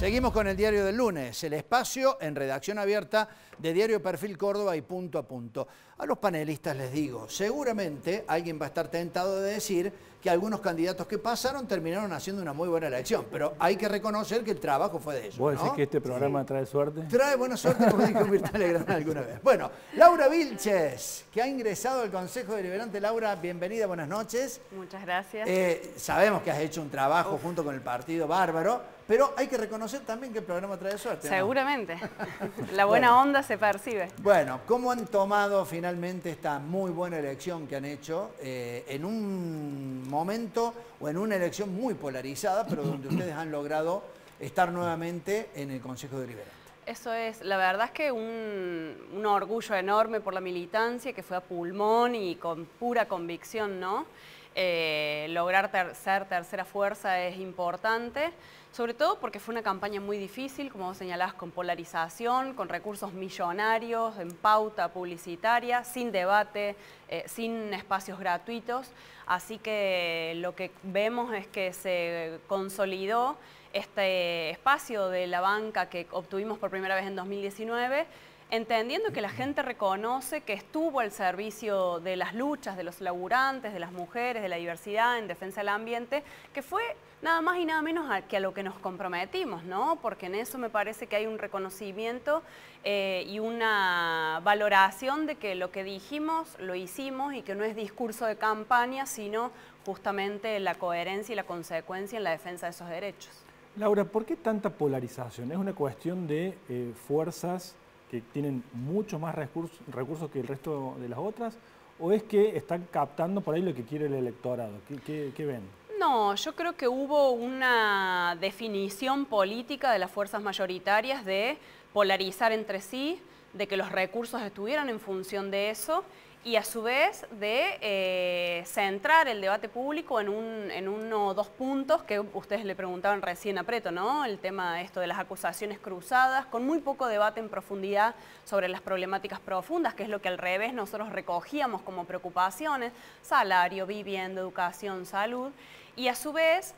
Seguimos con el diario del lunes, el espacio en redacción abierta de Diario Perfil Córdoba y Punto a Punto. A los panelistas les digo, seguramente alguien va a estar tentado de decir que algunos candidatos que pasaron terminaron haciendo una muy buena elección, pero hay que reconocer que el trabajo fue de ellos. ¿Vos decís ¿no? que este programa trae suerte? Trae buena suerte, como dijo Mirta Legrand alguna vez. Bueno, Laura Vilches, que ha ingresado al Consejo Deliberante. Laura, bienvenida, buenas noches. Muchas gracias. Sabemos que has hecho un trabajo junto con el partido bárbaro, pero hay que reconocer también que el programa trae suerte, ¿no? Seguramente. La buena onda se percibe. Bueno, ¿cómo han tomado finalmente esta muy buena elección que han hecho en un momento o en una elección muy polarizada, pero donde ustedes han logrado estar nuevamente en el Consejo Deliberante? Eso es, la verdad es que un orgullo enorme por la militancia que fue a pulmón y con pura convicción, ¿no? Lograr ser tercera fuerza es importante, sobre todo porque fue una campaña muy difícil, como vos señalás, con polarización, con recursos millonarios, en pauta publicitaria, sin debate, sin espacios gratuitos. Así que lo que vemos es que se consolidó este espacio de la banca que obtuvimos por primera vez en 2019, entendiendo que la gente reconoce que estuvo al servicio de las luchas de los laburantes, de las mujeres, de la diversidad, en defensa del ambiente, que fue nada más y nada menos que a lo que nos comprometimos, ¿no? Porque en eso me parece que hay un reconocimiento y una valoración de que lo que dijimos, lo hicimos y que no es discurso de campaña, sino justamente la coherencia y la consecuencia en la defensa de esos derechos. Laura, ¿por qué tanta polarización? ¿Es una cuestión de fuerzas que tienen mucho más recursos que el resto de las otras? ¿O es que están captando por ahí lo que quiere el electorado? ¿Qué ven? No, yo creo que hubo una definición política de las fuerzas mayoritarias de polarizar entre sí, de que los recursos estuvieran en función de eso y a su vez de centrar el debate público en uno o dos puntos que ustedes le preguntaban recién a Preto, ¿no? El tema de las acusaciones cruzadas, con muy poco debate en profundidad sobre las problemáticas profundas, que es lo que al revés nosotros recogíamos como preocupaciones, salario, vivienda, educación, salud, y a su vez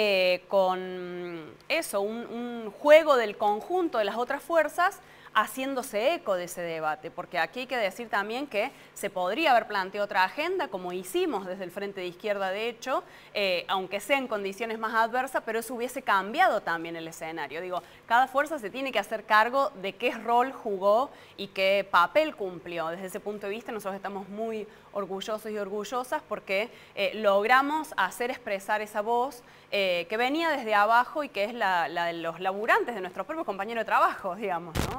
con eso, un juego del conjunto de las otras fuerzas haciéndose eco de ese debate, porque aquí hay que decir también que se podría haber planteado otra agenda, como hicimos desde el Frente de Izquierda, de hecho, aunque sea en condiciones más adversas, pero eso hubiese cambiado también el escenario. Digo, cada fuerza se tiene que hacer cargo de qué rol jugó y qué papel cumplió. Desde ese punto de vista nosotros estamos muy orgullosos y orgullosas porque logramos hacer expresar esa voz que venía desde abajo y que es la de los laburantes, de nuestros propios compañeros de trabajo, digamos, ¿no?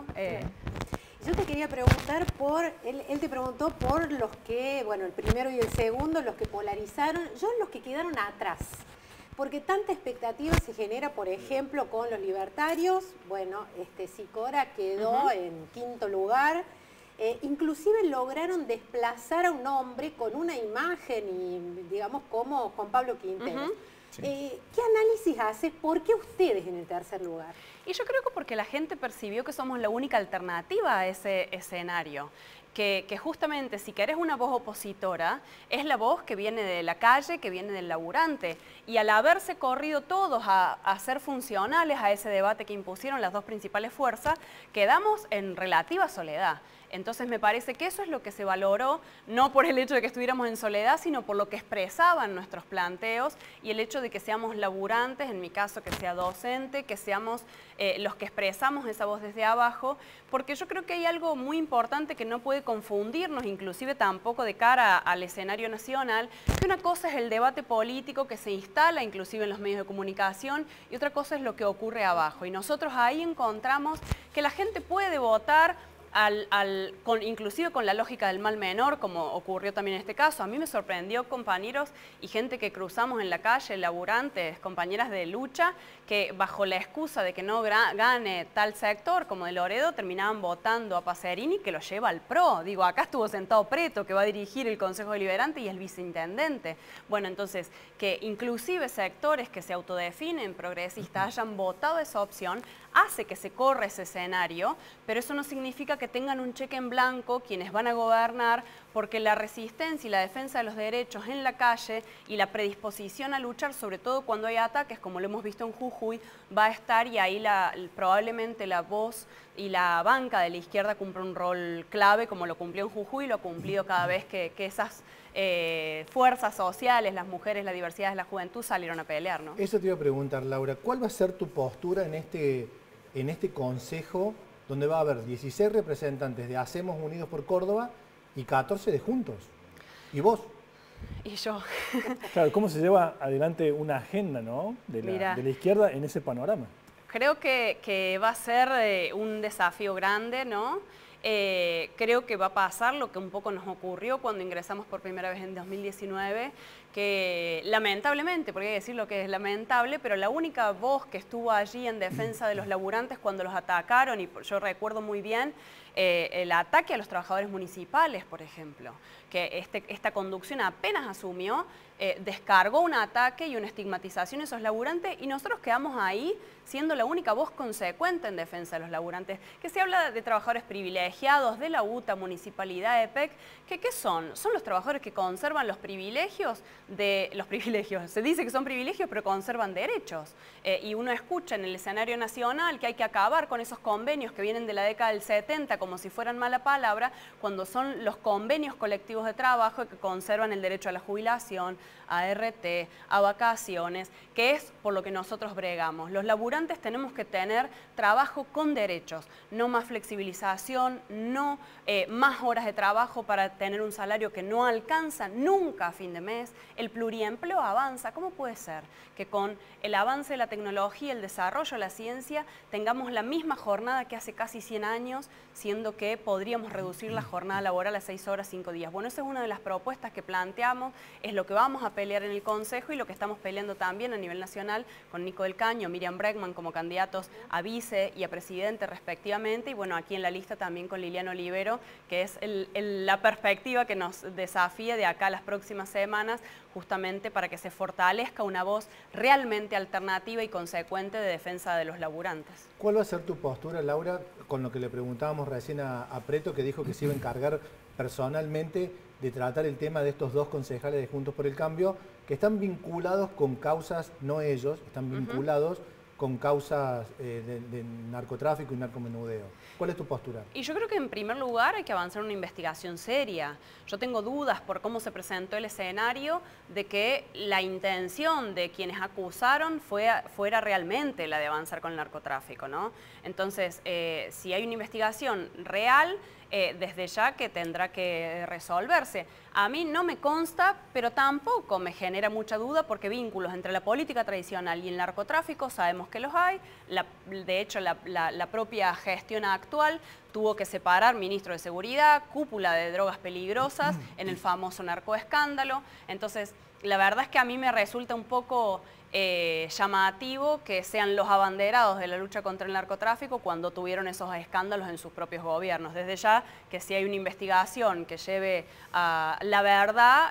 Yo te quería preguntar él te preguntó por los que, bueno, el primero y el segundo, los que polarizaron, yo los que quedaron atrás. Porque tanta expectativa se genera, por ejemplo, con los libertarios. Bueno, Sicora quedó en quinto lugar. Inclusive lograron desplazar a un hombre con una imagen, y digamos, como Juan Pablo Quintero. Sí. ¿Qué análisis hace? ¿Por qué ustedes en el tercer lugar? Y yo creo que porque la gente percibió que somos la única alternativa a ese escenario. Que justamente si querés una voz opositora, es la voz que viene de la calle, que viene del laburante. Y al haberse corrido todos a ser funcionales a ese debate que impusieron las dos principales fuerzas, quedamos en relativa soledad. Entonces me parece que eso es lo que se valoró, no por el hecho de que estuviéramos en soledad, sino por lo que expresaban nuestros planteos y el hecho de que seamos laburantes, en mi caso que sea docente, que seamos los que expresamos esa voz desde abajo, porque yo creo que hay algo muy importante que no puede confundirnos, inclusive tampoco de cara al escenario nacional, que una cosa es el debate político que se instala inclusive en los medios de comunicación y otra cosa es lo que ocurre abajo. Y nosotros ahí encontramos que la gente puede votar inclusive con la lógica del mal menor, como ocurrió también en este caso. A mí me sorprendió compañeros y gente que cruzamos en la calle, laburantes, compañeras de lucha, que bajo la excusa de que no gane tal sector como de Loredo, terminaban votando a Pacerini, que lo lleva al PRO. Digo, acá estuvo sentado Preto, que va a dirigir el Consejo Deliberante y es viceintendente. Bueno, entonces, que inclusive sectores que se autodefinen progresistas hayan votado esa opción, hace que se corra ese escenario, pero eso no significa que que tengan un cheque en blanco quienes van a gobernar, porque la resistencia y la defensa de los derechos en la calle y la predisposición a luchar, sobre todo cuando hay ataques, como lo hemos visto en Jujuy, va a estar, y ahí probablemente la voz y la banca de la izquierda cumple un rol clave, como lo cumplió en Jujuy y lo ha cumplido cada vez que esas fuerzas sociales, las mujeres, la diversidad de la juventud salieron a pelear, ¿no? Eso te iba a preguntar, Laura, ¿cuál va a ser tu postura en este consejo donde va a haber 16 representantes de Hacemos Unidos por Córdoba y 14 de Juntos? ¿Y vos? Y yo. Claro, ¿cómo se lleva adelante una agenda, ¿no?, de la izquierda en ese panorama? Creo que va a ser un desafío grande, ¿no? Creo que va a pasar lo que un poco nos ocurrió cuando ingresamos por primera vez en 2019, que lamentablemente, porque hay que decir lo que es lamentable, pero la única voz que estuvo allí en defensa de los laburantes cuando los atacaron, y yo recuerdo muy bien el ataque a los trabajadores municipales, por ejemplo, que esta conducción apenas asumió, descargó un ataque y una estigmatización a esos laburantes, y nosotros quedamos ahí siendo la única voz consecuente en defensa de los laburantes. Que se habla de trabajadores privilegiados, de la UTA, Municipalidad, EPEC, ¿qué son? Son los trabajadores que conservan los privilegios de los privilegios. Se dice que son privilegios, pero conservan derechos. Y uno escucha en el escenario nacional que hay que acabar con esos convenios que vienen de la década del 70 como si fueran mala palabra, cuando son los convenios colectivos de trabajo que conservan el derecho a la jubilación, a RT, a vacaciones, que es por lo que nosotros bregamos. Los laburantes tenemos que tener trabajo con derechos, no más flexibilización, no más horas de trabajo para tener un salario que no alcanza nunca a fin de mes. El pluriempleo avanza. ¿Cómo puede ser que con el avance de la tecnología, el desarrollo de la ciencia, tengamos la misma jornada que hace casi 100 años, siendo que podríamos reducir la jornada laboral a 6 horas, 5 días? Bueno, esa es una de las propuestas que planteamos, es lo que vamos a pelear en el Consejo y lo que estamos peleando también a nivel nacional con Nico del Caño, Miriam Bregman como candidatos a vice y a presidente respectivamente, y bueno, aquí en la lista también con Liliana Olivero, que es la perspectiva que nos desafía de acá a las próximas semanas, justamente para que se fortalezca una voz realmente alternativa y consecuente de defensa de los laburantes. ¿Cuál va a ser tu postura, Laura, con lo que le preguntábamos recién a Preto, que dijo que se iba a encargar personalmente de tratar el tema de estos dos concejales de Juntos por el Cambio, que están vinculados con causas, no ellos, están vinculados con causas de narcotráfico y narcomenudeo? ¿Cuál es tu postura? Y yo creo que en primer lugar hay que avanzar en una investigación seria. Yo tengo dudas por cómo se presentó el escenario de que la intención de quienes acusaron fuera realmente la de avanzar con el narcotráfico, ¿no? Entonces, si hay una investigación real, desde ya que tendrá que resolverse. A mí no me consta, pero tampoco me genera mucha duda, porque vínculos entre la política tradicional y el narcotráfico sabemos que los hay. De hecho, la propia gestión actual tuvo que separar ministro de Seguridad, cúpula de drogas peligrosas en el famoso narcoescándalo. Entonces, la verdad es que a mí me resulta un poco llamativo que sean los abanderados de la lucha contra el narcotráfico cuando tuvieron esos escándalos en sus propios gobiernos. Desde ya que si hay una investigación que lleve a la verdad,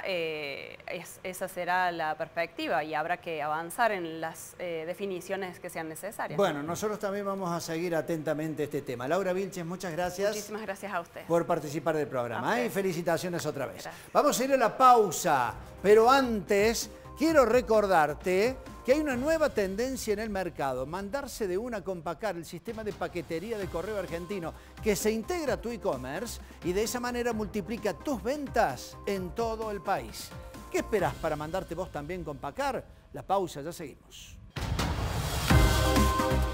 esa será la perspectiva y habrá que avanzar en las definiciones que sean necesarias. Bueno, nosotros también vamos a seguir atentamente este tema. Laura Vilches, muchas gracias. Muchísimas gracias a usted por participar del programa. Y felicitaciones otra vez. Gracias. Vamos a ir a la pausa, pero antes quiero recordarte que hay una nueva tendencia en el mercado: mandarse de una con Pacar, el sistema de paquetería de correo argentino, que se integra a tu e-commerce y de esa manera multiplica tus ventas en todo el país. ¿Qué esperás para mandarte vos también con Pacar? La pausa, ya seguimos.